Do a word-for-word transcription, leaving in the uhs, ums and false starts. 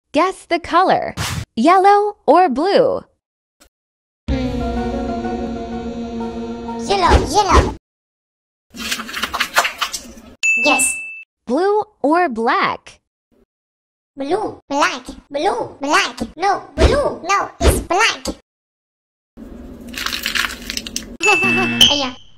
Guess the color. Yellow or blue? Yellow, yellow. Yes. Blue or black? Blue, black, blue, black. No, blue. No, it's black. Ây da.